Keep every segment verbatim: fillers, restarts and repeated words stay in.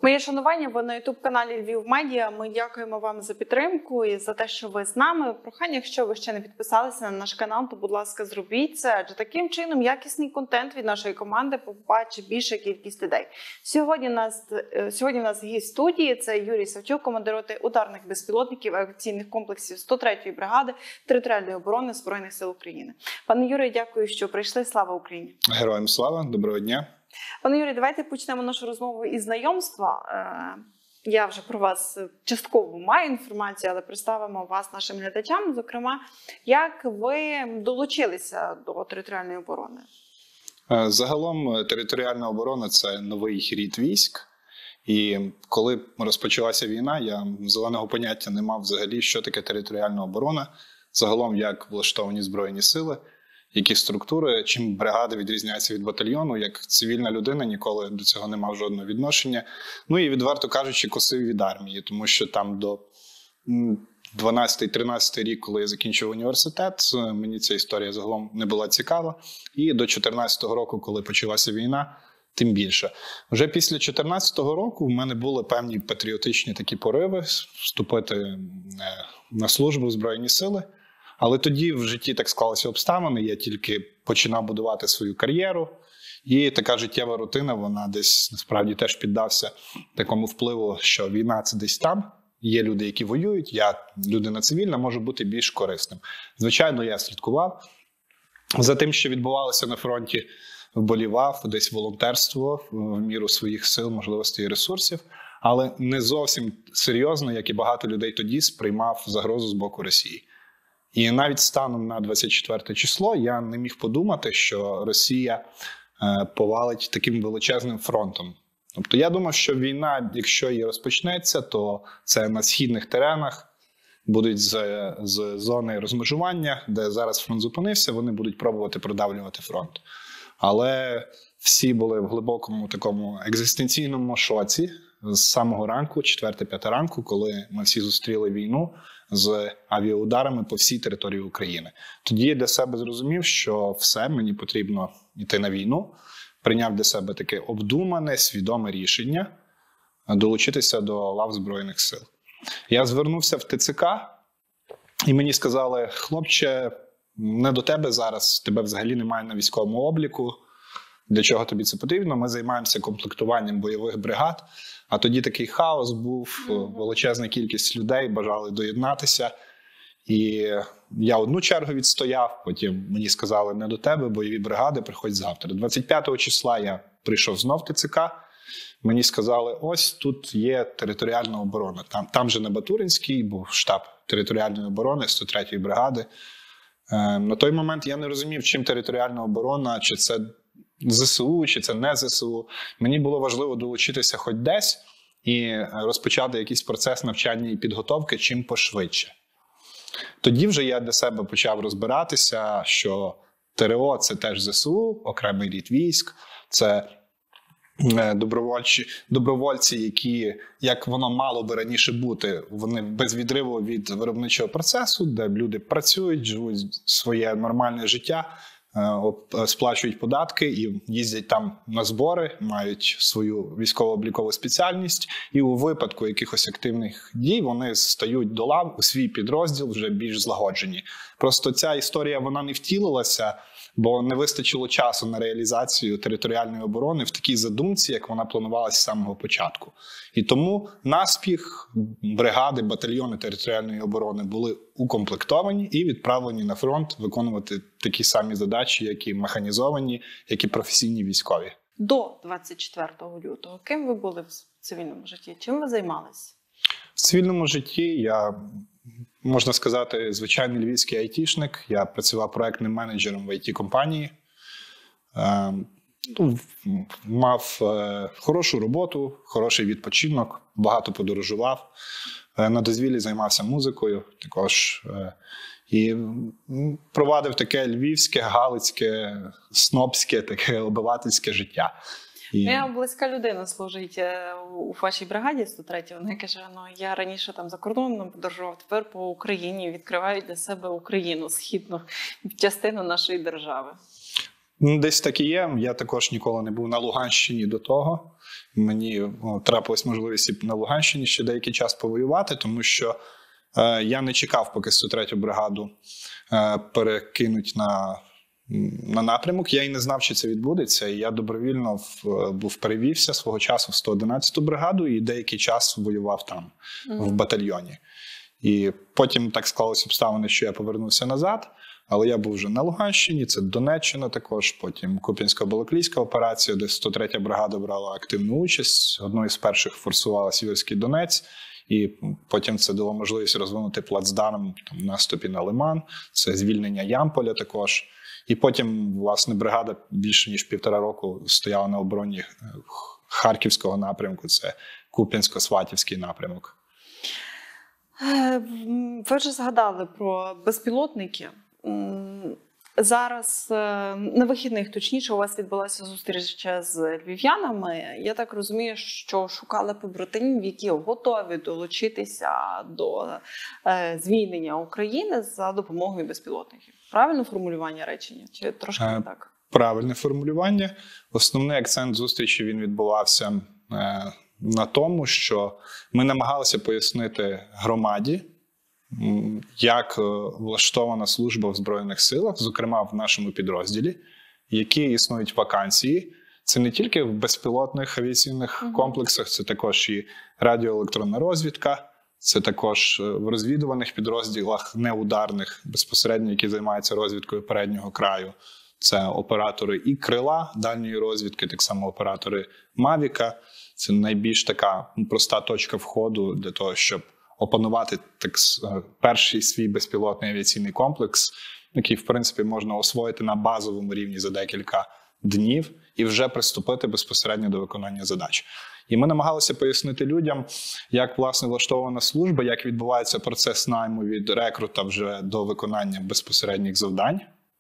Моє шанування, ви на ютуб-каналі Львів Медіа. Ми дякуємо вам за підтримку і за те, що ви з нами. Прохання, якщо ви ще не підписалися на наш канал, то, будь ласка, зробіть це. Адже таким чином якісний контент від нашої команди побачить більша кількість людей. Сьогодні у нас, сьогодні у нас гість студії – це Юрій Савчук, командир роти ударних безпілотників авіаційних комплексів сто третьої бригади територіальної оборони Збройних сил України. Пане Юрію, дякую, що прийшли. Слава Україні! Героям слава! Доброго дня! Пане Юрій, давайте почнемо нашу розмову із знайомства. Я вже про вас частково маю інформацію, але представимо вас нашим глядачам. Зокрема, як ви долучилися до територіальної оборони? Загалом територіальна оборона – це новий рід військ. І коли розпочалася війна, я зеленого поняття не мав взагалі, що таке територіальна оборона. Загалом, як влаштовані Збройні сили, які структури, чим бригада відрізняється від батальйону, як цивільна людина ніколи до цього не мав жодного відношення. Ну і, відверто кажучи, косив від армії, тому що там до дванадцятий-тринадцятий рік, коли я закінчив університет, мені ця історія загалом не була цікава. І до чотирнадцятого року, коли почалася війна, тим більше. Вже після чотирнадцятого року в мене були певні патріотичні такі пориви вступити на службу в Збройні сили. Але тоді в житті так склалися обставини, я тільки починав будувати свою кар'єру. І така життєва рутина, вона десь насправді теж піддався такому впливу, що війна – це десь там. Є люди, які воюють, я, людина цивільна, можу бути більш корисним. Звичайно, я слідкував за тим, що відбувалося на фронті, вболівав, десь волонтерствував в міру своїх сил, можливостей і ресурсів. Але не зовсім серйозно, як і багато людей тоді, сприймав загрозу з боку Росії. І навіть станом на двадцять четверте число я не міг подумати, що Росія повалить таким величезним фронтом. Тобто я думав, що війна, якщо її розпочнеться, то це на східних теренах, будуть з, з зони розмежування, де зараз фронт зупинився, вони будуть пробувати продавлювати фронт. Але всі були в глибокому такому екзистенційному шоці з самого ранку, четверта-п'ята ранку, коли ми всі зустріли війну з авіаударами по всій території України. Тоді я для себе зрозумів, що все, мені потрібно йти на війну. Прийняв для себе таке обдумане, свідоме рішення долучитися до лав Збройних сил. Я звернувся в ТЦК, і мені сказали: хлопче, не до тебе зараз, тебе взагалі немає на військовому обліку. Для чого тобі це потрібно? Ми займаємося комплектуванням бойових бригад. А тоді такий хаос був, величезна кількість людей бажали доєднатися. І я одну чергу відстояв, потім мені сказали: не до тебе, бойові бригади, приходь завтра. двадцять п'ятого числа я прийшов знов в ТЦК. Мені сказали: ось тут є територіальна оборона. Там, там же на Батуринській був штаб територіальної оборони сто третьої бригади. Е, на той момент я не розумів, чим територіальна оборона, чи це ЗСУ, чи це не ЗСУ. Мені було важливо долучитися хоч десь і розпочати якийсь процес навчання і підготовки чим пошвидше. Тоді вже я для себе почав розбиратися, що ТРО – це теж ЗСУ, окремий рід військ, це добровольці, добровольці, які, як воно мало би раніше бути, вони без відриву від виробничого процесу, де люди працюють, живуть своє нормальне життя, сплачують податки і їздять там на збори, мають свою військово-облікову спеціальність, і у випадку якихось активних дій вони стають до лав у свій підрозділ вже більш злагоджені. Просто ця історія, вона не втілилася, бо не вистачило часу на реалізацію територіальної оборони в такій задумці, як вона планувалася з самого початку. І тому наспіх бригади, батальйони територіальної оборони були укомплектовані і відправлені на фронт виконувати такі самі задачі, як і механізовані, як і професійні військові. До двадцять четвертого лютого ким ви були в цивільному житті? Чим ви займалися? В цивільному житті я, можна сказати, звичайний львівський айтішник. Я працював проектним менеджером в ай ті-компанії. Е, ну, мав е, хорошу роботу, хороший відпочинок, багато подорожував. Е, на дозвіллі займався музикою також. Е, і провадив таке львівське, галицьке, снобське, таке обивательське життя. І... Моя близька людина служить у вашій бригаді сто третій. Вона каже: ну, я раніше там за кордоном подорожував, тепер по Україні відкриваю для себе Україну, східну частину нашої держави. Ну, десь так і є. Я також ніколи не був на Луганщині до того. Мені о, трапилась можливість і на Луганщині ще деякий час повоювати, тому що е, я не чекав, поки сто третю бригаду е, перекинуть на, на напрямок. Я і не знав, чи це відбудеться. І я добровільно в, був перевівся свого часу в сто одинадцяту бригаду і деякий час воював там, mm-hmm. в батальйоні. І потім так склалися обставини, що я повернувся назад. Але я був вже на Луганщині, це Донеччина також, потім Куп'янсько-Балаклійська операція, де сто третя бригада брала активну участь. Одною з перших форсувала Сіверський Донець, і потім це дало можливість розвинути плацдарм там, в наступі на Лиман, це звільнення Ямполя також. І потім, власне, бригада більше ніж півтора року стояла на обороні Харківського напрямку, це Куп'янсько-Сватівський напрямок. Ви вже згадали про безпілотники. Зараз на вихідних, точніше, у вас відбулася зустріч з львів'янами. Я так розумію, що шукали побратимів, які готові долучитися до звільнення України за допомогою безпілотників. Правильне формулювання речення? Чи трошки не так? Правильне формулювання. Основний акцент зустрічі він відбувався на тому, що ми намагалися пояснити громаді, як влаштована служба в Збройних силах, зокрема в нашому підрозділі, які існують вакансії. Це не тільки в безпілотних авіаційних uh-huh. комплексах, це також і радіоелектронна розвідка, це також в розвідувальних підрозділах неударних, безпосередньо, які займаються розвідкою переднього краю. Це оператори і крила дальньої розвідки, так само оператори Мавіка. Це найбільш така проста точка входу для того, щоб опанувати так, перший свій безпілотний авіаційний комплекс, який, в принципі, можна освоїти на базовому рівні за декілька днів і вже приступити безпосередньо до виконання задач. І ми намагалися пояснити людям, як, власне, влаштована служба, як відбувається процес найму від рекрута вже до виконання безпосередніх завдань,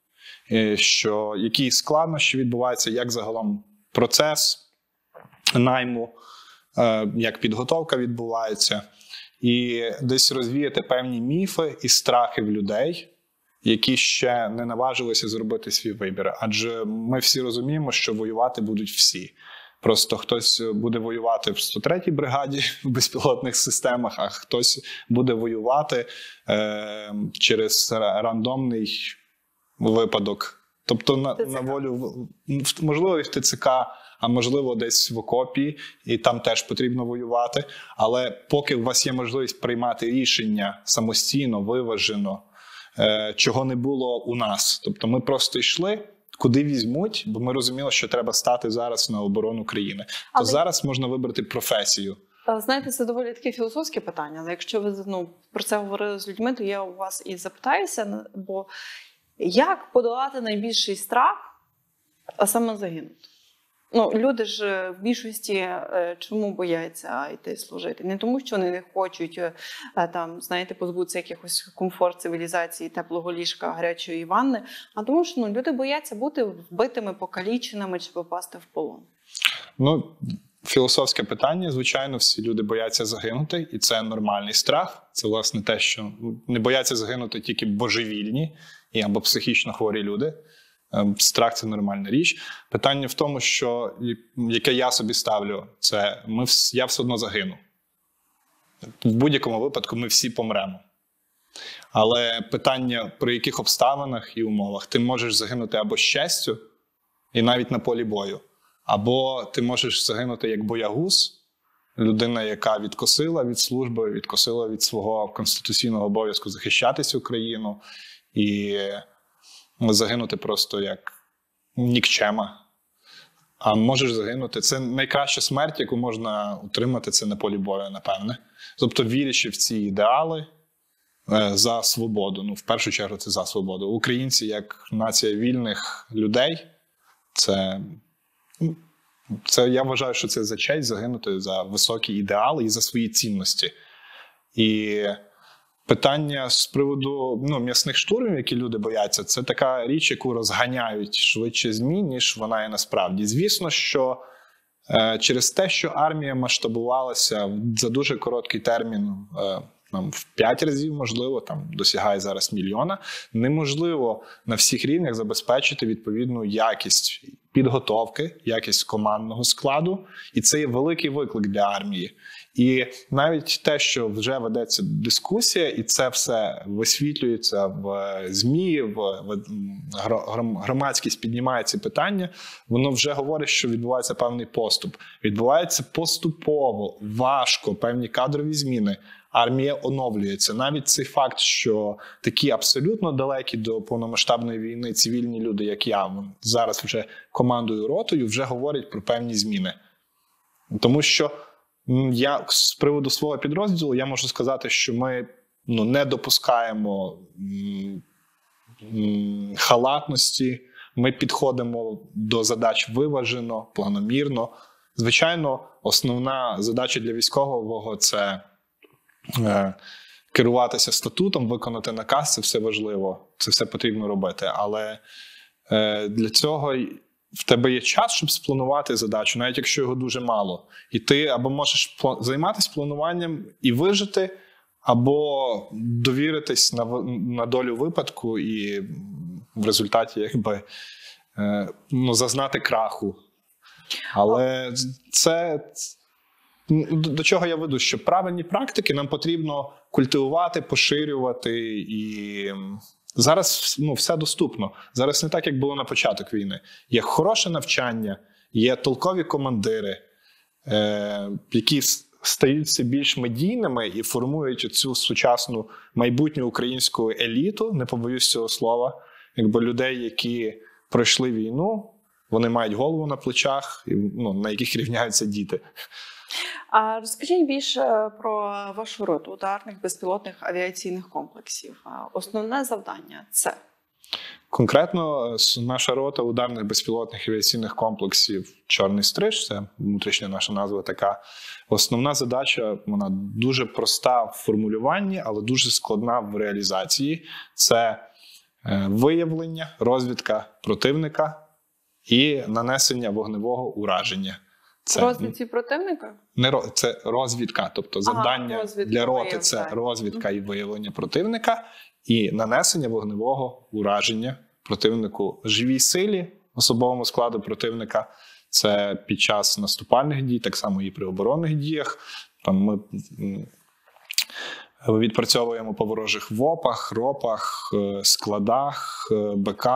що які складнощі відбуваються, як загалом процес найму, як підготовка відбувається. І десь розвіяти певні міфи і страхи в людей, які ще не наважилися зробити свій вибір. Адже ми всі розуміємо, що воювати будуть всі. Просто хтось буде воювати в сто третій бригаді в безпілотних системах, а хтось буде воювати е, через рандомний випадок. Тобто на, на волю, можливо, в ТЦК, а можливо десь в окопі, і там теж потрібно воювати. Але поки у вас є можливість приймати рішення самостійно, виважено, е, чого не було у нас. Тобто ми просто йшли, куди візьмуть, бо ми розуміли, що треба стати зараз на оборону країни. То але... зараз можна вибрати професію. Знаєте, це доволі таке філософське питання. Але якщо ви ну, про це говорили з людьми, то я у вас і запитаюся, бо як подолати найбільший страх, а саме загинути? Ну, люди ж в більшості чому бояться йти служити? Не тому, що вони не хочуть, там, знаєте, позбутися якихось комфорт цивілізації, теплого ліжка, гарячої ванни, а тому, що ну, люди бояться бути вбитими, покаліченими чи попасти в полон. Ну, філософське питання, звичайно, всі люди бояться загинути, і це нормальний страх. Це, власне, те, що не бояться загинути тільки божевільні або психічно хворі люди. Страх – це нормальна річ. Питання в тому, що, яке я собі ставлю, це ми, я все одно загину. В будь-якому випадку ми всі помремо. Але питання, при яких обставинах і умовах ти можеш загинути або з честю, і навіть на полі бою, або ти можеш загинути як боягуз, людина, яка відкосила від служби, відкосила від свого конституційного обов'язку захищатися Україну, і загинути просто як нікчема. А можеш загинути. Це найкраща смерть, яку можна отримати, це на полі бою, напевне. Тобто, вірячи в ці ідеали за свободу. Ну, в першу чергу, це за свободу. Українці, як нація вільних людей, це, це я вважаю, що це за честь загинути за високі ідеали і за свої цінності. І питання з приводу ну, м'ясних штурмів, які люди бояться, це така річ, яку розганяють швидше ЗМІ, ніж вона є насправді. Звісно, що е, через те, що армія масштабувалася за дуже короткий термін, е, там, в п'ять разів, можливо, там досягає зараз мільйона. Неможливо на всіх рівнях забезпечити відповідну якість підготовки, якість командного складу. І це є великий виклик для армії. І навіть те, що вже ведеться дискусія, і це все висвітлюється в ЗМІ, в громадськість піднімає ці питання, воно вже говорить, що відбувається певний поступ. Відбувається поступово, важко, певні кадрові зміни. Армія оновлюється. Навіть цей факт, що такі абсолютно далекі до повномасштабної війни цивільні люди, як я, зараз вже командую ротою, вже говорять про певні зміни. Тому що я з приводу свого підрозділу я можу сказати, що ми ну, не допускаємо м, м, халатності, ми підходимо до задач виважено, планомірно. Звичайно, основна задача для військового – це е, керуватися статутом, виконати наказ, це все важливо, це все потрібно робити. Але е, для цього в тебе є час, щоб спланувати задачу, навіть якщо його дуже мало. І ти або можеш займатися плануванням і вижити, або довіритись на, на долю випадку і в результаті якби, ну, зазнати краху. Але це, до чого я веду, що правильні практики нам потрібно культивувати, поширювати і... Зараз ну, все доступно. Зараз не так, як було на початок війни. Є хороше навчання, є толкові командири, е, які стають все більш медійними і формують цю сучасну майбутню українську еліту, не побоюсь цього слова, якби людей, які пройшли війну, вони мають голову на плечах, і, ну, на яких рівняються діти. А розкажіть більше про вашу роту ударних безпілотних авіаційних комплексів. Основне завдання – це? Конкретно наша рота ударних безпілотних авіаційних комплексів «Чорний стриж», це внутрішня наша назва така. Основна задача, вона дуже проста в формулюванні, але дуже складна в реалізації. Це виявлення, розвідка противника і нанесення вогневого ураження. Це розвідці противника? Не це розвідка, тобто завдання ага, для роти – це розвідка і виявлення противника і нанесення вогневого ураження противнику живій силі, особовому складу противника. Це під час наступальних дій, так само і при оборонних діях. Там ми відпрацьовуємо по ворожих вопах, ропах, складах, БК,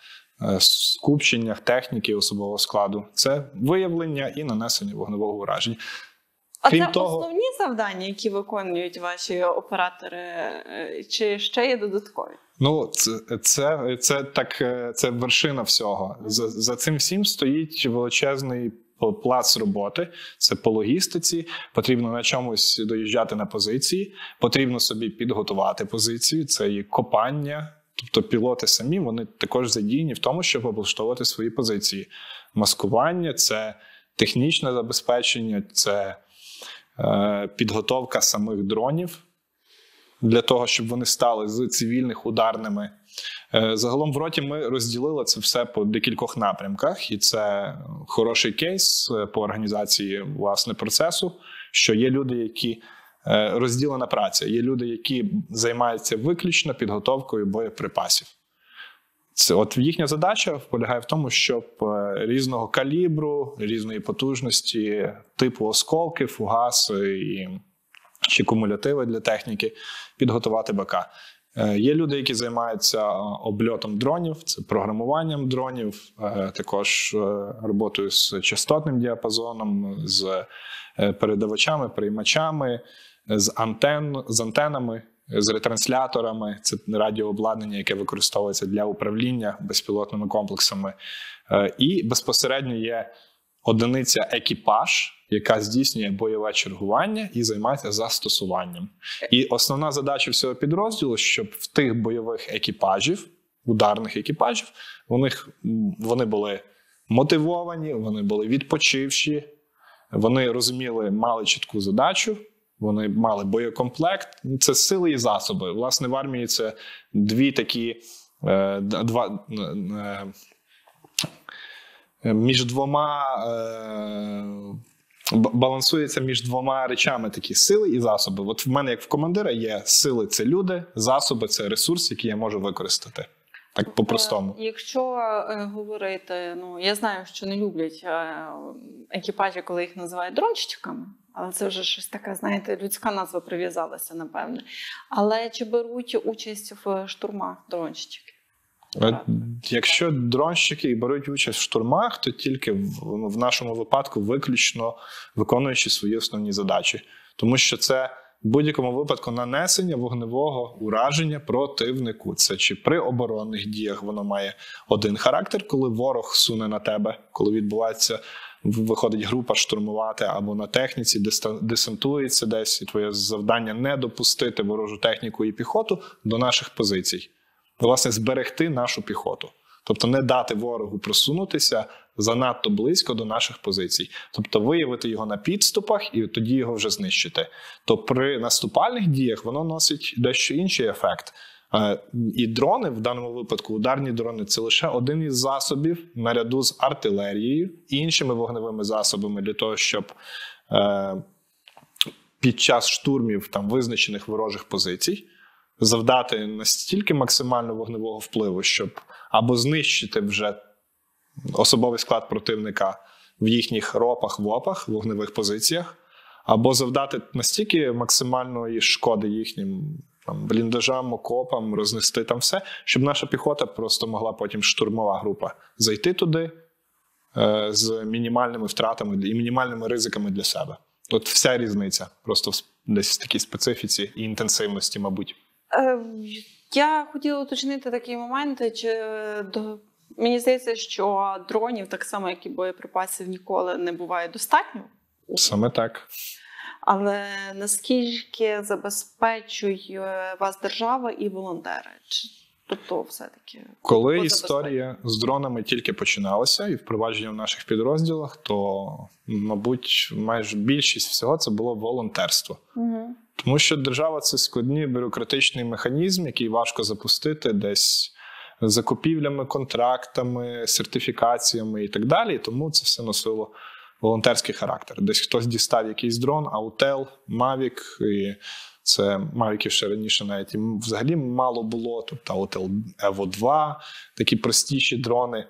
скупченнях техніки особового складу. Це виявлення і нанесення вогневого ураження. А Крім це того, основні завдання, які виконують ваші оператори, чи ще є додаткові? Ну, це, це, це, так, це вершина всього. За, за цим всім стоїть величезний плац роботи. Це по логістиці, потрібно на чомусь доїжджати на позиції, потрібно собі підготувати позицію, це і копання. Тобто пілоти самі, вони також задіяні в тому, щоб облаштовувати свої позиції. Маскування – це технічне забезпечення, це е, підготовка самих дронів для того, щоб вони стали з цивільних ударними. Е, загалом в роті ми розділили це все по декількох напрямках, і це хороший кейс по організації власне процесу, що є люди, які розділена праця. Є люди, які займаються виключно підготовкою боєприпасів. Це, от їхня задача полягає в тому, щоб різного калібру, різної потужності, типу осколки, фугаси і, чи кумулятиви для техніки підготувати БК. Є люди, які займаються обльотом дронів, це програмуванням дронів, також роботою з частотним діапазоном, з передавачами, приймачами, з, антен, з антенами, з ретрансляторами. Це радіообладнання, яке використовується для управління безпілотними комплексами. І безпосередньо є одиниця екіпаж, яка здійснює бойове чергування і займається застосуванням. І основна задача всього підрозділу, щоб в тих бойових екіпажів, ударних екіпажів, вони, вони були мотивовані, вони були відпочивші, вони розуміли, мали чітку задачу, вони мали боєкомплект. Це сили і засоби. Власне, в армії це дві такі, е, два, е, між двома е, б- балансується між двома речами такі: сили і засоби. От в мене, як в командира, є сили – це люди, засоби – це ресурс, який я можу використати. Так по-простому. Е, Якщо е, говорити, ну я знаю, що не люблять е, екіпажі, коли їх називають дронщиками, але це вже щось таке, знаєте, людська назва прив'язалася, напевне. Але чи беруть участь в штурмах дронщики? Е, Якщо дронщики беруть участь в штурмах, то тільки в, в нашому випадку виключно виконуючи свої основні задачі. Тому що це в будь-якому випадку нанесення вогневого ураження противнику. Це чи при оборонних діях воно має один характер, коли ворог суне на тебе, коли відбувається, виходить група штурмувати, або на техніці десантується десь, і твоє завдання не допустити ворожу техніку і піхоту до наших позицій. Власне, зберегти нашу піхоту. Тобто не дати ворогу просунутися занадто близько до наших позицій. Тобто виявити його на підступах і тоді його вже знищити. То при наступальних діях воно носить дещо інший ефект. І дрони, в даному випадку ударні дрони, це лише один із засобів наряду з артилерією і іншими вогневими засобами для того, щоб е, під час штурмів там, визначених ворожих позицій завдати настільки максимально вогневого впливу, щоб або знищити вже особовий склад противника в їхніх ропах, вопах, вогневих позиціях, або завдати настільки максимальної шкоди їхнім там, бліндажам, окопам, рознести там все, щоб наша піхота просто могла потім, штурмова група, зайти туди е, з мінімальними втратами і мінімальними ризиками для себе. От вся різниця, просто в, десь в такій специфіці і інтенсивності, мабуть. Я хотіла уточнити такий момент, чи до... мені здається, що дронів, так само, як і боєприпасів, ніколи не буває достатньо. Саме так. Але наскільки забезпечує вас держава і волонтери? Чи тобто все-таки? Коли історія з дронами тільки починалася і впровадження в наших підрозділах, то, мабуть, майже більшість всього це було волонтерство. Угу. Тому що держава – це складний бюрократичний механізм, який важко запустити десь закупівлями, контрактами, сертифікаціями і так далі. Тому це все носило волонтерський характер. Десь хтось дістав якийсь дрон, Autel, Mavic, і це Mavic ще раніше навіть і взагалі мало було. Тобто Autel Evo два, такі простіші дрони,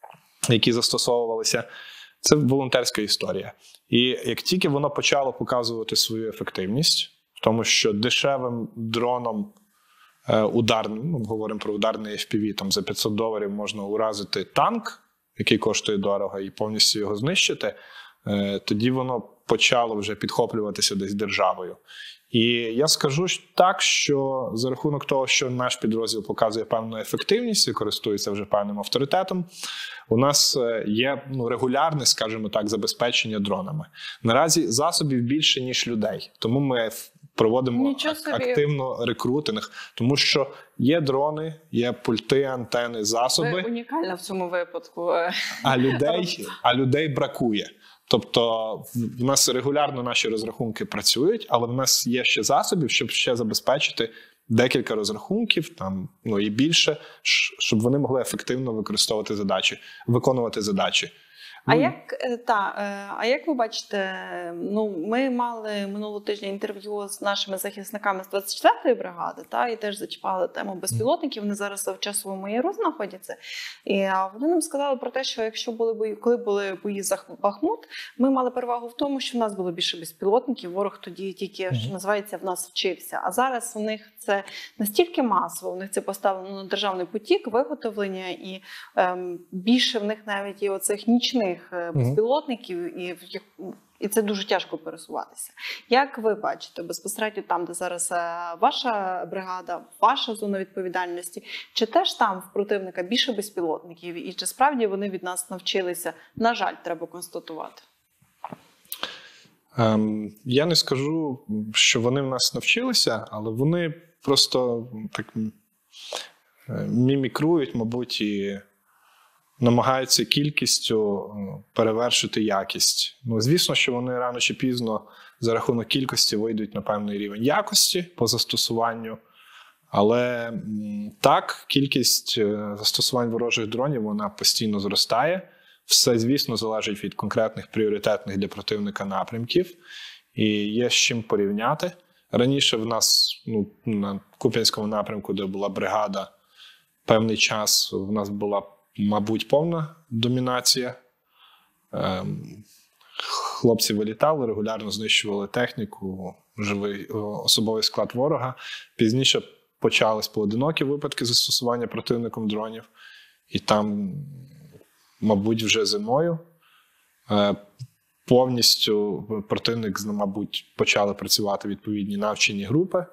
які застосовувалися. Це волонтерська історія. І як тільки воно почало показувати свою ефективність, тому що дешевим дроном е, ударним, ну, говоримо про ударний еф пі ві, там за п'ятсот доларів можна уразити танк, який коштує дорого, і повністю його знищити, е, тоді воно почало вже підхоплюватися десь державою. І я скажу так, що за рахунок того, що наш підрозділ показує певну ефективність і користується вже певним авторитетом, у нас є ну, регулярне, скажімо так, забезпечення дронами. Наразі засобів більше, ніж людей. Тому ми проводимо активно рекрутинг, тому що є дрони, є пульти, антени, засоби. Ви унікальна в цьому випадку. А людей, а людей бракує. Тобто в нас регулярно наші розрахунки працюють, але в нас є ще засобів, щоб ще забезпечити декілька розрахунків, там, ну і більше, щоб вони могли ефективно використовувати задачі, виконувати задачі. А як, та, а як ви бачите, ну, ми мали минулого тижня інтерв'ю з нашими захисниками з двадцять четвертої бригади, та, і теж зачіпали тему безпілотників, вони зараз в часовому яру знаходяться. І вони нам сказали про те, що якщо були бої, коли були бої за Бахмут, ми мали перевагу в тому, що в нас було більше безпілотників, ворог тоді тільки, що називається, в нас вчився. А зараз у них це настільки масово, у них це поставлено на державний потік, виготовлення, і ем, більше в них навіть є оцих нічних безпілотників, і, і це дуже тяжко пересуватися. Як ви бачите, безпосередньо там, де зараз ваша бригада, ваша зона відповідальності, чи теж там в противника більше безпілотників, і чи справді вони від нас навчилися? На жаль, треба констатувати. Ем, я не скажу, що вони в нас навчилися, але вони просто так мімікрують, мабуть, і намагаються кількістю перевершити якість. Ну, звісно, що вони рано чи пізно за рахунок кількості вийдуть на певний рівень якості по застосуванню. Але так, кількість застосувань ворожих дронів, вона постійно зростає. Все, звісно, залежить від конкретних пріоритетних для противника напрямків. І є з чим порівняти. Раніше в нас, ну, на Куп'янському напрямку, де була бригада, певний час в нас була, мабуть, повна домінація. Ем, хлопці вилітали, регулярно знищували техніку, живий особовий склад ворога. Пізніше почались поодинокі випадки застосування противником дронів. І там, мабуть, вже зимою е, повністю противник, мабуть, почали працювати відповідні навчені групи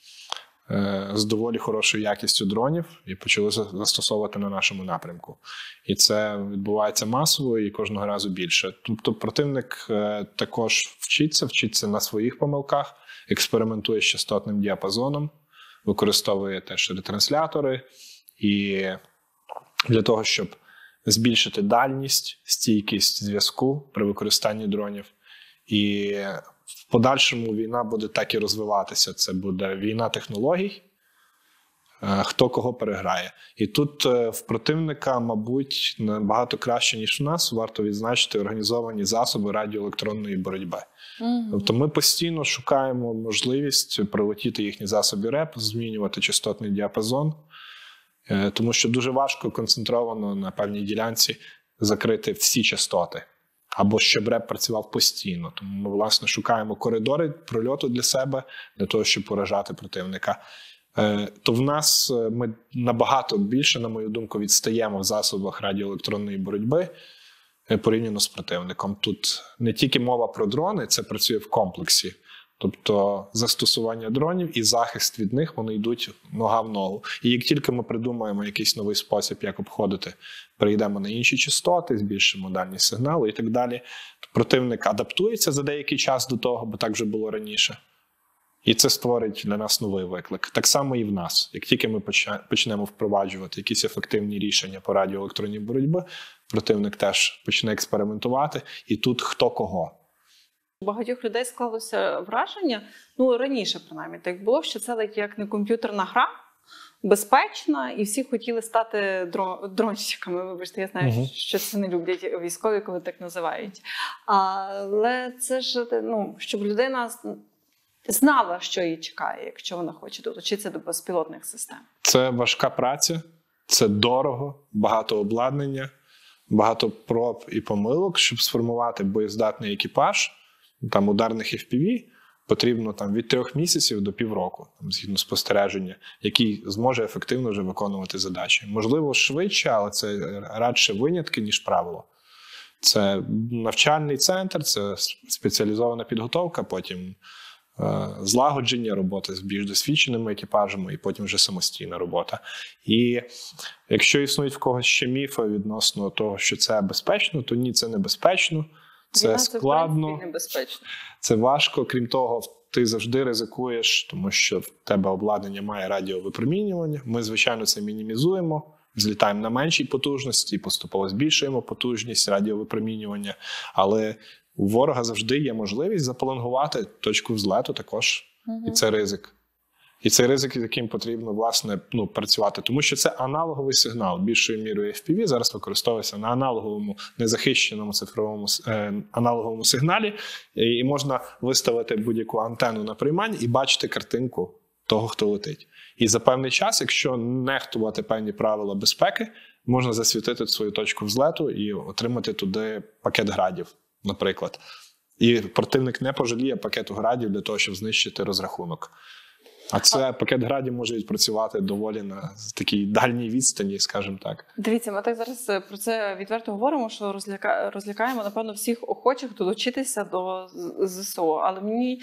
е, з доволі хорошою якістю дронів і почали застосовувати на нашому напрямку. І це відбувається масово і кожного разу більше. Тобто противник е, також вчиться, вчиться на своїх помилках, експериментує з частотним діапазоном, використовує теж ретранслятори і для того, щоб збільшити дальність, стійкість зв'язку при використанні дронів. І в подальшому війна буде так і розвиватися. Це буде війна технологій, хто кого переграє. І тут в противника, мабуть, набагато краще, ніж у нас, варто відзначити організовані засоби радіоелектронної боротьби. Mm-hmm. Тобто ми постійно шукаємо можливість прилетіти їхні засоби РЕП, змінювати частотний діапазон, тому що дуже важко концентровано на певній ділянці закрити всі частоти, або щоб РЕП працював постійно. Тому ми, власне, шукаємо коридори прольоту для себе, для того, щоб поражати противника. То в нас ми набагато більше, на мою думку, відстаємо в засобах радіоелектронної боротьби порівняно з противником. Тут не тільки мова про дрони, це працює в комплексі. Тобто застосування дронів і захист від них, вони йдуть нога в ногу. І як тільки ми придумаємо якийсь новий спосіб, як обходити, перейдемо на інші частоти, збільшимо дальність сигналу і так далі, то противник адаптується за деякий час до того, бо так вже було раніше. І це створить для нас новий виклик. Так само і в нас. Як тільки ми почнемо впроваджувати якісь ефективні рішення по радіоелектронній боротьбі, противник теж почне експериментувати, і тут хто кого. У багатьох людей склалося враження, ну раніше принаймні так було, що це як не комп'ютерна гра, безпечна, і всі хотіли стати дронщиками. Вибачте, я знаю, uh-huh. що це не люблять військові, коли так називають. Але це ж, ну, щоб людина знала, що її чекає, якщо вона хоче долучитися до безпілотних систем. Це важка праця, це дорого, багато обладнання, багато проб і помилок, щоб сформувати боєздатний екіпаж. Там ударних еф пі ві потрібно там від трьох місяців до півроку, там, згідно спостереження, який зможе ефективно вже виконувати задачі. Можливо, швидше, але це радше винятки, ніж правило. Це навчальний центр, це спеціалізована підготовка, потім е, злагодження, робота з більш досвідченими екіпажами і потім вже самостійна робота. І якщо існують в когось ще міфи відносно того, що це безпечно, то ні, це небезпечно. Це Війна, складно, це, це важко. Крім того, ти завжди ризикуєш, тому що в тебе обладнання має радіовипромінювання. Ми, звичайно, це мінімізуємо, злітаємо на меншій потужності, поступово збільшуємо потужність радіовипромінювання. Але у ворога завжди є можливість запеленгувати точку взлету також. Угу. І це ризик. І цей ризик, з яким потрібно, власне, ну, працювати. Тому що це аналоговий сигнал. Більшою мірою еф пі ві зараз використовується на аналоговому, незахищеному цифровому е, аналоговому сигналі. І можна виставити будь-яку антенну на приймання і бачити картинку того, хто летить. І за певний час, якщо нехтувати певні правила безпеки, можна засвітити свою точку взлету і отримати туди пакет градів, наприклад. І противник не пожаліє пакету градів для того, щоб знищити розрахунок. А це пакет градів може відпрацювати доволі на такій дальній відстані, скажімо так. Дивіться, ми так зараз про це відверто говоримо, що розляка... розлякаємо, напевно, всіх охочих долучитися до ЗСУ. Але мені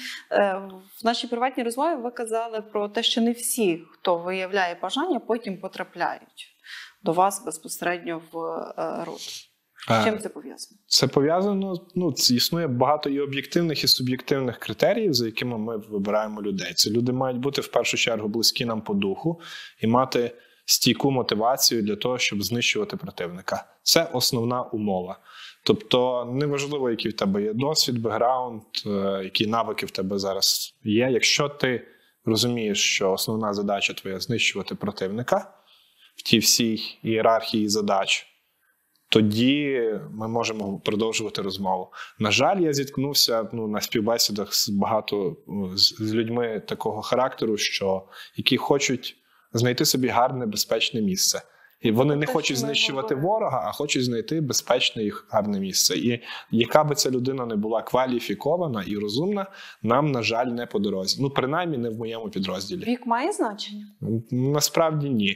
в нашій приватній розмові ви казали про те, що не всі, хто виявляє бажання, потім потрапляють до вас безпосередньо в роту. З чим це пов'язано? Це пов'язано, ну, це існує багато і об'єктивних, і суб'єктивних критеріїв, за якими ми вибираємо людей. Це люди мають бути, в першу чергу, близькі нам по духу і мати стійку мотивацію для того, щоб знищувати противника. Це основна умова. Тобто, неважливо, який в тебе є досвід, бекграунд, які навики в тебе зараз є. Якщо ти розумієш, що основна задача твоя – знищувати противника в тій всій ієрархії задач, тоді ми можемо продовжувати розмову. На жаль, я зіткнувся ну, на співбесідах з багато з, з людьми такого характеру, що які хочуть знайти собі гарне, безпечне місце. І вони не хочуть знищувати ворога, а хочуть знайти безпечне і гарне місце. І яка би ця людина не була кваліфікована і розумна, нам, на жаль, не по дорозі. Ну, принаймні, не в моєму підрозділі. Вік має значення? Насправді ні.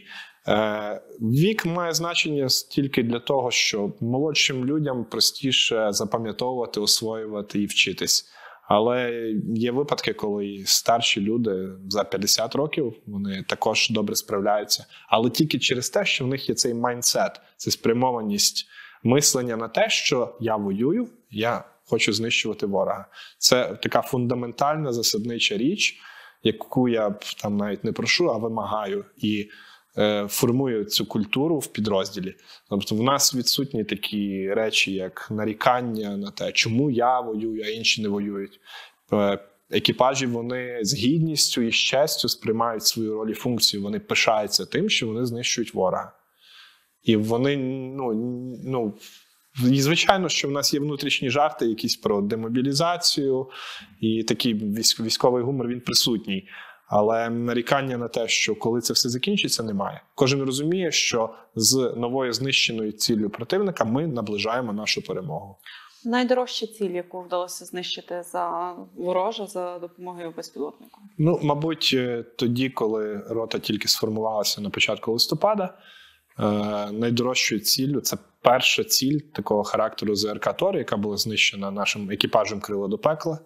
Е, вік має значення тільки для того, що молодшим людям простіше запам'ятовувати, освоювати і вчитись. Але є випадки, коли старші люди за п'ятдесят років, вони також добре справляються. Але тільки через те, що в них є цей майндсет, це спрямованість мислення на те, що я воюю, я хочу знищувати ворога. Це така фундаментальна засаднича річ, яку я там навіть не прошу, а вимагаю. І е, формую цю культуру в підрозділі. Тобто в нас відсутні такі речі, як нарікання на те, чому я воюю, а інші не воюють. Е, екіпажі, вони з гідністю і з честю сприймають свою роль і функцію. Вони пишаються тим, що вони знищують ворога. І вони, ну, ну і звичайно, що в нас є внутрішні жарти якісь про демобілізацію, і такий військовий гумор, він присутній. Але нарікання на те, що коли це все закінчиться, немає. Кожен розуміє, що з новою знищеною ціллю противника ми наближаємо нашу перемогу. Найдорожча ціль, яку вдалося знищити за ворожа за допомогою безпілотнику? Ну, мабуть, тоді, коли рота тільки сформувалася на початку листопада, е, найдорожчою ціллю, це перша ціль такого характеру ЗРК «Тор», яка була знищена нашим екіпажем «Крила до пекла»,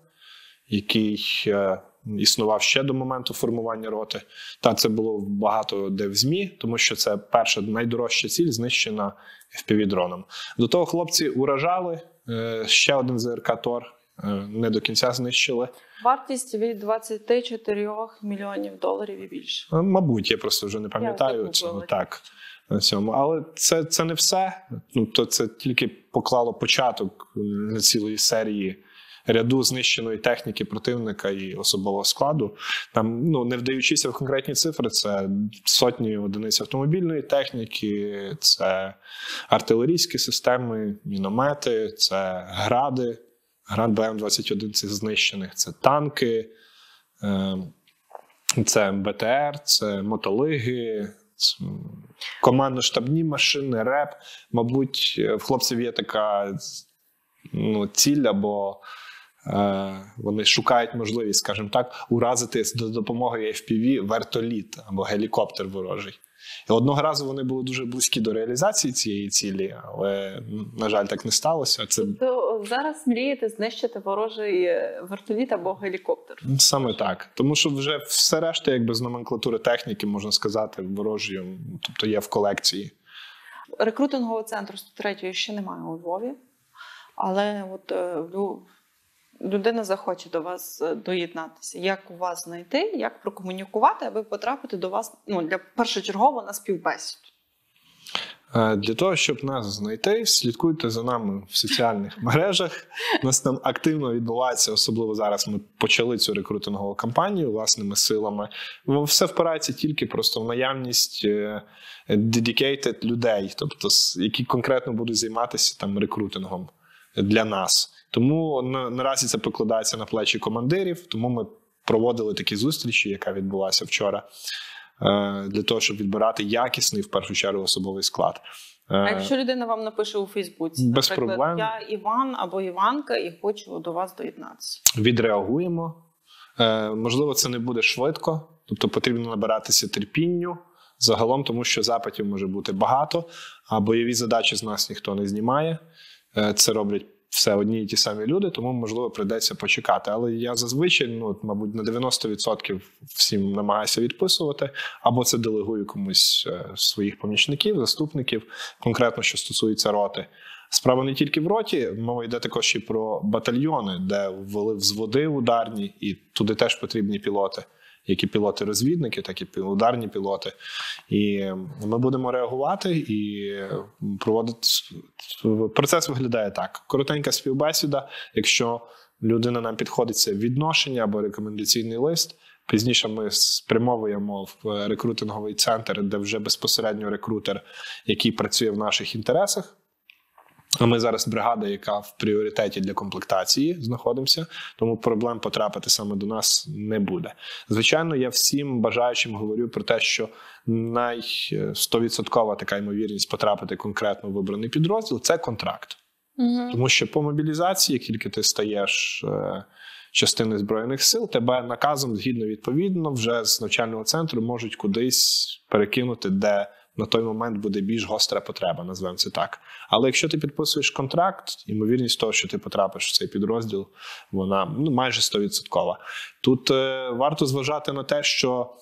який е, існував ще до моменту формування роти. Та це було багато де в ЗМІ, тому що це перша найдорожча ціль, знищена еф пі ві-дроном. До того хлопці уражали, е, ще один ЗРК «Тор» е, не до кінця знищили. Вартість від двадцяти чотирьох мільйонів доларів і більше. Е, мабуть, я просто вже не пам'ятаю цього. Так, на цьому. Але це, це не все. Ну, то це тільки поклало початок на цілої серії ряду знищеної техніки противника і особового складу. Там, ну, не вдаючися в конкретні цифри, це сотні одиниць автомобільної техніки, це артилерійські системи, міномети, це гради, град Б М двадцять один це знищених, це танки, це Б Т Р, це мотолиги, це командно-штабні машини, РЕП. Мабуть, в хлопців є така ну, ціль або вони шукають можливість, скажімо так, уразити за допомогою еф пі ві вертоліт або гелікоптер ворожий. І одного разу вони були дуже близькі до реалізації цієї цілі, але, на жаль, так не сталося. Це... Тобто зараз мрієте знищити ворожий вертоліт або гелікоптер? Саме так. Тому що вже все решта, якби з номенклатури техніки, можна сказати, ворожої, тобто є в колекції. Рекрутингового центру сто третього ще немає у Львові, але от людина захоче до вас доєднатися. Як у вас знайти, як прокомунікувати, аби потрапити до вас, ну, для першочергово на співбесіду? Для того, щоб нас знайти, слідкуйте за нами в соціальних мережах. У нас там активно відбувається, особливо зараз ми почали цю рекрутингову кампанію власними силами. Все впирається тільки просто в наявність dedicated людей, тобто які конкретно будуть займатися там рекрутингом для нас. Тому на, наразі це покладається на плечі командирів, тому ми проводили такі зустрічі, яка відбулася вчора, для того, щоб відбирати якісний, в першу чергу, особовий склад. А якщо людина вам напише у Фейсбуці, без наприклад, проблем. Я Іван або Іванка і хочу до вас доєднатися? Відреагуємо. Можливо, це не буде швидко, тобто потрібно набиратися терпінню загалом, тому що запитів може бути багато, а бойові задачі з нас ніхто не знімає. Це роблять все одні і ті самі люди, тому, можливо, прийдеться почекати. Але я зазвичай, ну, мабуть, на дев'яносто відсотків всім намагаюся відписувати, або це делегую комусь своїх помічників, заступників, конкретно, що стосується роти. Справа не тільки в роті, мова йде також і про батальйони, де ввели взводи ударні, і туди теж потрібні пілоти. Як і пілоти-розвідники, так і ударні пілоти. І ми будемо реагувати і проводити. Процес виглядає так. Коротенька співбесіда. Якщо людина нам підходить, це відношення або рекомендаційний лист. Пізніше ми спрямовуємо в рекрутинговий центр, де вже безпосередньо рекрутер, який працює в наших інтересах, Ми зараз бригада, яка в пріоритеті для комплектації знаходимося, тому проблем потрапити саме до нас не буде. Звичайно, я всім бажаючим говорю про те, що най сто відсотків така ймовірність потрапити конкретно в вибраний підрозділ – це контракт. Угу. Тому що по мобілізації, як тільки ти стаєш е, частиною Збройних сил, тебе наказом, згідно відповідно, вже з навчального центру можуть кудись перекинути, де на той момент буде більш гостра потреба, назвемо це так. Але якщо ти підписуєш контракт, ймовірність того, що ти потрапиш в цей підрозділ, вона ну, майже сто відсотків. Тут е, варто зважати на те, що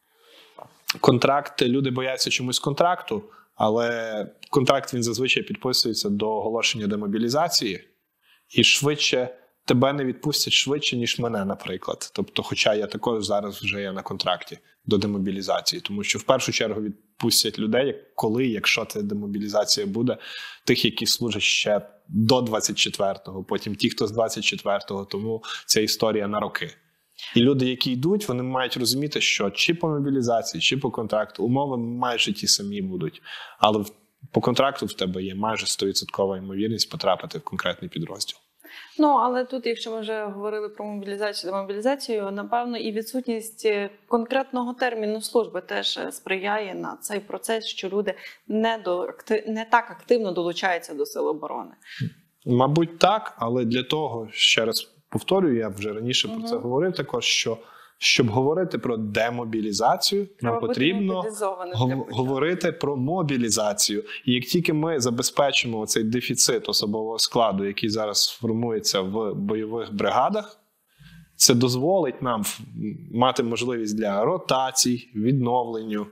контракт, люди бояться чомусь контракту, але контракт він зазвичай підписується до оголошення демобілізації, і швидше тебе не відпустять швидше, ніж мене, наприклад. Тобто, хоча я також зараз вже є на контракті до демобілізації, тому що в першу чергу відпустять людей, коли, якщо ця демобілізація буде, тих, які служать ще до двадцять четвертого, потім ті, хто з двадцять четвертого, тому ця історія на роки. І люди, які йдуть, вони мають розуміти, що чи по мобілізації, чи по контракту умови майже ті самі будуть, але по контракту в тебе є майже сто відсотків ймовірність потрапити в конкретний підрозділ. Ну, але тут, якщо ми вже говорили про мобілізацію, демобілізацію, напевно, і відсутність конкретного терміну служби теж сприяє на цей процес, що люди не, до, не так активно долучаються до Сил оборони. Мабуть, так, але для того, ще раз повторюю, я вже раніше угу. про це говорив також, що щоб говорити про демобілізацію, треба нам потрібно говорити про мобілізацію. І як тільки ми забезпечимо цей дефіцит особового складу, який зараз формується в бойових бригадах, це дозволить нам мати можливість для ротацій, відновленню,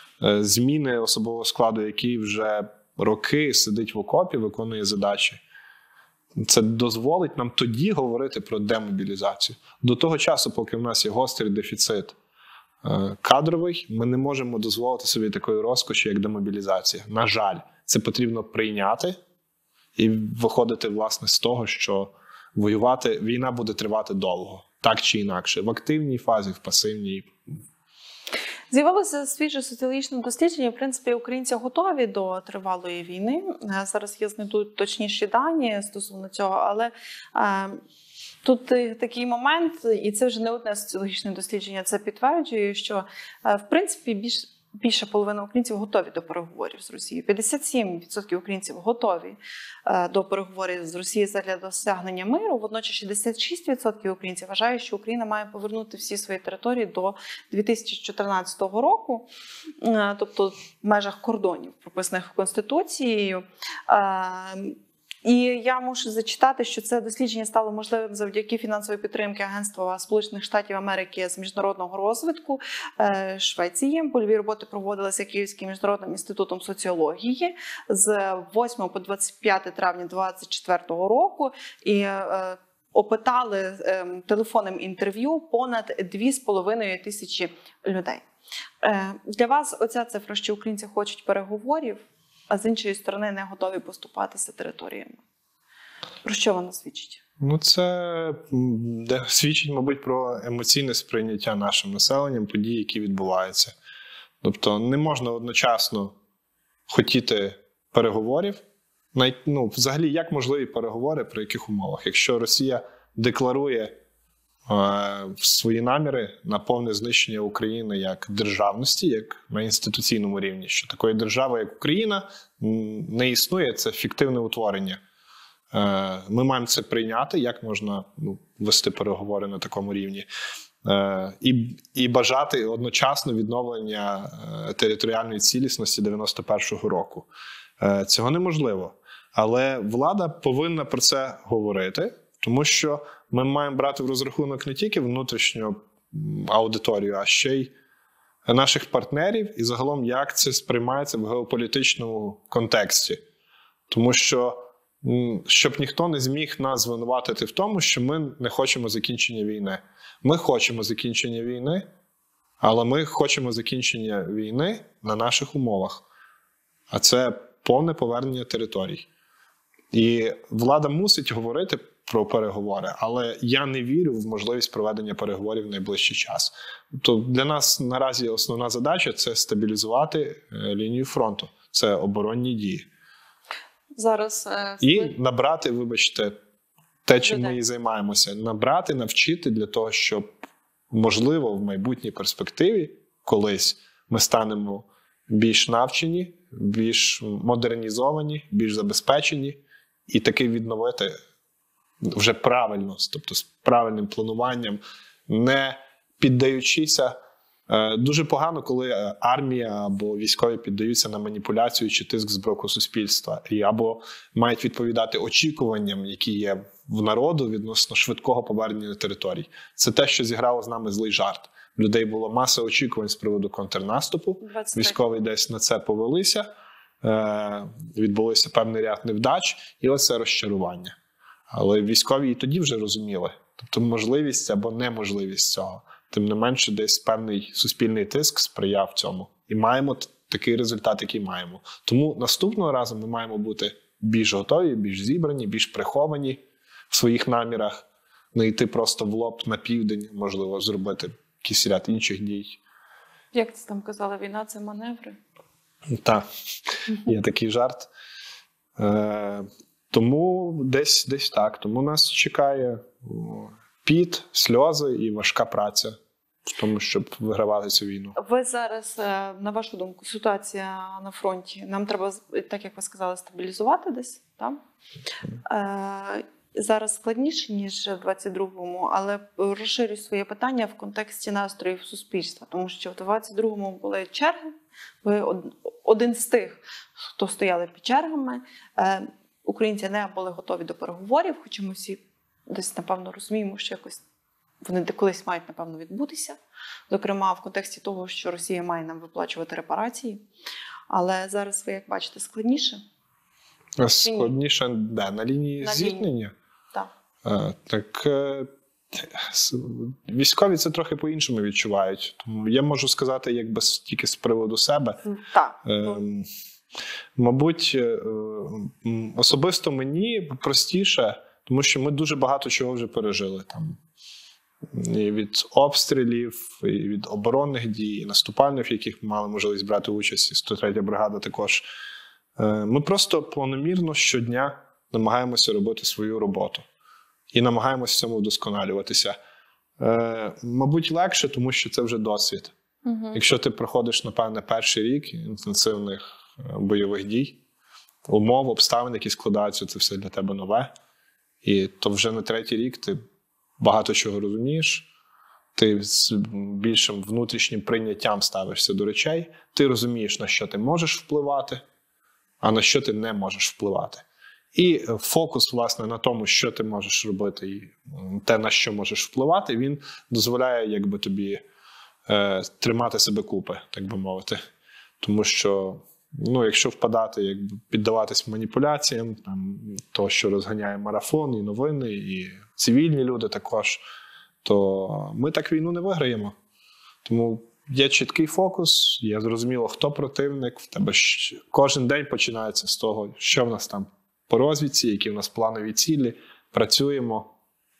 зміни особового складу, який вже роки сидить в окопі, виконує задачі. Це дозволить нам тоді говорити про демобілізацію. До того часу, поки в нас є гострий дефіцит е, кадровий, ми не можемо дозволити собі такої розкоші, як демобілізація. На жаль, це потрібно прийняти і виходити, власне, з того, що воювати, війна буде тривати довго. Так чи інакше. В активній фазі, в пасивній. З'явилося свіже соціологічне дослідження. В принципі, українці готові до тривалої війни. Зараз я знайду точніші дані стосовно цього, але е, тут такий момент, і це вже не одне соціологічне дослідження, це підтверджує, що е, в принципі більш Більша половина українців готові до переговорів з Росією. п'ятдесят сім відсотків українців готові е, до переговорів з Росією задля досягнення миру. Водночас шістдесят шість відсотків українців вважають, що Україна має повернути всі свої території до дві тисячі чотирнадцятого року, е, тобто в межах кордонів, прописаних Конституцією. Е, І я мушу зачитати, що це дослідження стало можливим завдяки фінансової підтримки Агентства Сполучених Штатів Америки з міжнародного розвитку Швеції. Польові роботи проводилися Київським міжнародним інститутом соціології з восьмого по двадцять п'яте травня двадцять четвертого року. І опитали телефонним інтерв'ю понад дві з половиною тисячі людей. Для вас оця цифра, що українці хочуть переговорів, а з іншої сторони не готові поступатися територіями. Про що вона свідчить? Ну, це свідчить, мабуть, про емоційне сприйняття нашим населенням подій, які відбуваються. Тобто не можна одночасно хотіти переговорів. Ну, взагалі, як можливі переговори, при яких умовах? Якщо Росія декларує свої наміри на повне знищення України як державності, як на інституційному рівні, що такої держави, як Україна, не існує, це фіктивне утворення. Ми маємо це прийняти, як можна ну, вести переговори на такому рівні. І, і бажати одночасно відновлення територіальної цілісності дев'яносто першого року. Цього неможливо. Але влада повинна про це говорити, тому що ми маємо брати в розрахунок не тільки внутрішню аудиторію, а ще й наших партнерів і загалом, як це сприймається в геополітичному контексті. Тому що, щоб ніхто не зміг нас звинуватити в тому, що ми не хочемо закінчення війни. Ми хочемо закінчення війни, але ми хочемо закінчення війни на наших умовах. А це повне повернення територій. І влада мусить говорити про переговори, але я не вірю в можливість проведення переговорів в найближчий час. Тобто для нас наразі основна задача – це стабілізувати лінію фронту, це оборонні дії. зараз е, І склад- набрати, вибачте, те, чим Людей. ми і займаємося. Набрати, навчити для того, щоб, можливо, в майбутній перспективі колись ми станемо більш навчені, більш модернізовані, більш забезпечені, і таки відновити вже правильно, тобто з правильним плануванням, не піддаючися. Е, Дуже погано, коли армія або військові піддаються на маніпуляцію чи тиск з боку суспільства, і або мають відповідати очікуванням, які є в народу відносно швидкого повернення територій. Це те, що зіграло з нами злий жарт. В людей було маса очікувань з приводу контрнаступу. двадцять третє. Військові десь на це повелися, е, відбулося певний ряд невдач, і оце розчарування. Але військові і тоді вже розуміли, тобто можливість або неможливість цього. Тим не менше, десь певний суспільний тиск сприяв цьому. І маємо т- такий результат, який маємо. Тому наступного разу ми маємо бути більш готові, більш зібрані, більш приховані в своїх намірах, не йти просто в лоб на південь, можливо, зробити якийсь ряд інших дій. Як це там казали, війна – це маневри. Так, є такий жарт. Е, тому десь, десь так. Тому нас чекає о, піт, сльози і важка праця в тому, щоб вигравати цю війну. Ви зараз, е, на вашу думку, ситуація на фронті, нам треба, так як ви сказали, стабілізувати десь, так? Е, зараз складніше, ніж в двадцять другому, але розширю своє питання в контексті настроїв суспільства, тому що в двадцять другому були черги, ви од- один з тих, хто стояли під чергами. Е, Українці не були готові до переговорів, хоча ми всі десь, напевно, розуміємо, що якось вони колись мають, напевно, відбутися. Зокрема, в контексті того, що Росія має нам виплачувати репарації. Але зараз ви, як бачите, складніше. Складніше, де? На лінії На зіткнення? Так. Е, Так е, с- військові це трохи по-іншому відчувають. Тому я можу сказати, якби с- тільки з приводу себе. Так. Ем, Мабуть, е, м, особисто мені простіше, тому що ми дуже багато чого вже пережили. Там, і від обстрілів, і від оборонних дій, і наступальних, в яких ми мали можливість брати участь, і сто третя бригада також. Е, Ми просто планомірно щодня намагаємося робити свою роботу. І намагаємося в цьому вдосконалюватися. Е, Мабуть, легше, тому що це вже досвід. Угу. Якщо ти проходиш, напевне, перший рік інтенсивних е, бойових дій, умов, обставин, які складаються, це все для тебе нове. І то вже на третій рік ти багато чого розумієш, ти з більшим внутрішнім прийняттям ставишся до речей, ти розумієш, на що ти можеш впливати, а на що ти не можеш впливати. І фокус, власне, на тому, що ти можеш робити, і м, те, на що можеш впливати, він дозволяє, якби тобі е, тримати себе купи, так би мовити. Тому що, ну, якщо впадати, якби піддаватись маніпуляціям, там, то, що розганяє марафон, і новини, і цивільні люди також, то ми так війну не виграємо. Тому є чіткий фокус, є зрозуміло, хто противник, в тебе щ- кожен день починається з того, що в нас там по розвідці, які в нас планові цілі, працюємо.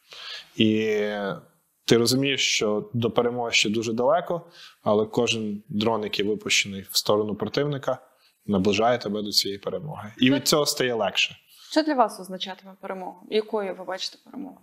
І ти розумієш, що до перемоги ще дуже далеко, але кожен дрон, який випущений в сторону противника, наближає тебе до цієї перемоги. І від цього стає легше. Що для вас означатиме перемога? Якою ви бачите перемогу?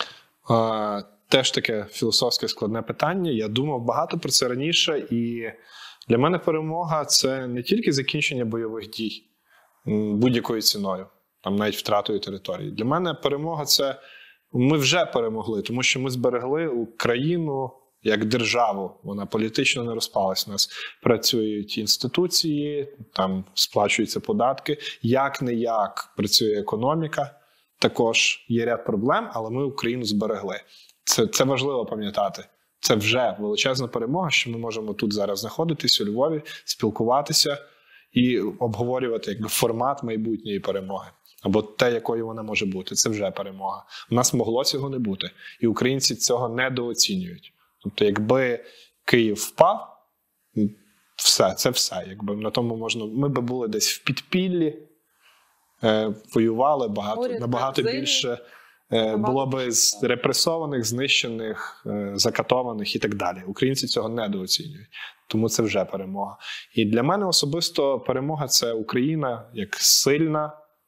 А, теж таке філософське складне питання. Я думав багато про це раніше, і для мене перемога – це не тільки закінчення бойових дій м, будь-якою ціною, там навіть втратою території. Для мене перемога – це ми вже перемогли, тому що ми зберегли Україну як державу. Вона політично не розпалась. У нас працюють інституції, там сплачуються податки. Як-не-як працює економіка. Також є ряд проблем, але ми Україну зберегли. Це, це важливо пам'ятати. Це вже величезна перемога, що ми можемо тут зараз знаходитись у Львові, спілкуватися і обговорювати якби формат майбутньої перемоги. Або те, якою вона може бути. Це вже перемога. У нас могло цього не бути. І українці цього недооцінюють. Тобто, якби Київ впав, все, це все. Якби на тому можна. Ми би були десь в підпіллі, е, воювали багато, Уряд набагато Бразилії. більше. Е, було би з репресованих, знищених, е, закатованих і так далі. Українці цього недооцінюють. Тому це вже перемога. І для мене особисто перемога – це Україна як сильна,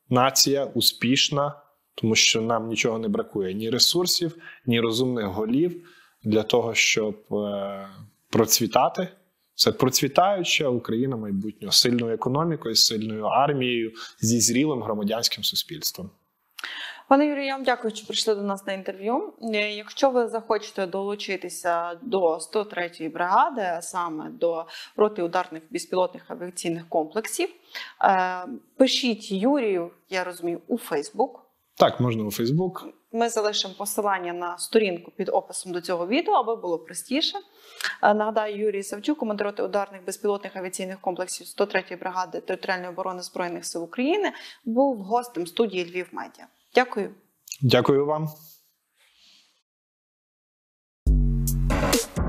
нація успішна, тому що нам нічого не бракує. Ні ресурсів, ні розумних голів для того, щоб е, процвітати. Це процвітаюча Україна майбутнього, з сильною економікою, з сильною армією, зі зрілим громадянським суспільством. Пане Юрію, я вам дякую, що прийшли до нас на інтерв'ю. Якщо ви захочете долучитися до сто третьої бригади, а саме до роти ударних безпілотних авіаційних комплексів, пишіть Юрію, я розумію, у Фейсбук. Так, можна у Фейсбук. Ми залишимо посилання на сторінку під описом до цього відео, аби було простіше. Нагадаю, Юрій Савчук, командир роти ударних безпілотних авіаційних комплексів сто третьої бригади територіальної оборони Збройних сил України, був гостем студії Львів Медіа. Дякую. Дякую вам.